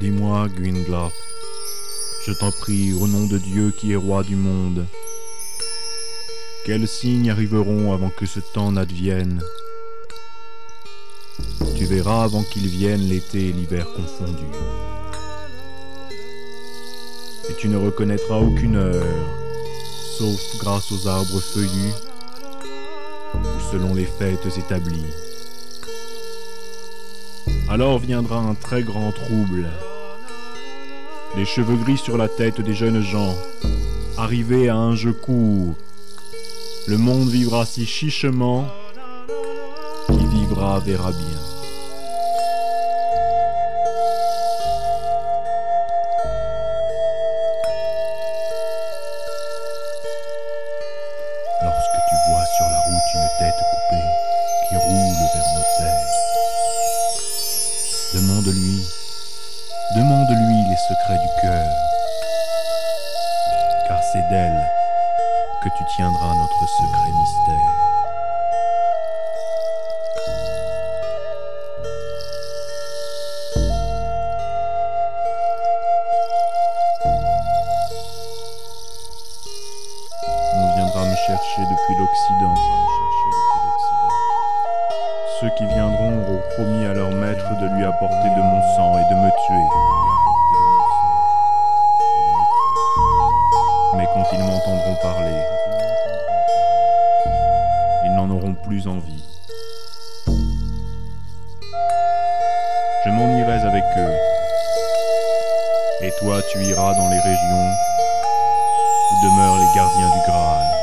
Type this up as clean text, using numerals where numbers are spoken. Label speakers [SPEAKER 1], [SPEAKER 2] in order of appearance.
[SPEAKER 1] Dis-moi, Gwynglaf, je t'en prie, au nom de Dieu qui est roi du monde, quels signes arriveront avant que ce temps n'advienne? Tu verras avant qu'il vienne l'été et l'hiver confondus. Et tu ne reconnaîtras aucune heure, sauf grâce aux arbres feuillus ou selon les fêtes établies. Alors viendra un très grand trouble. Les cheveux gris sur la tête des jeunes gens, arrivés à un jeu court. Le monde vivra si chichement, qui vivra verra bien. Lorsque tu vois sur la route une tête coupée qui roule vers nos terres, demande-lui les secrets du cœur, car c'est d'elle que tu tiendras notre secret mystère. On viendra me chercher depuis l'Occident. Ceux qui viendront auront promis à leur maître de lui apporter de mon sang et de me tuer. Mais quand ils m'entendront parler, ils n'en auront plus envie. Je m'en irai avec eux, et toi tu iras dans les régions où demeurent les gardiens du Graal.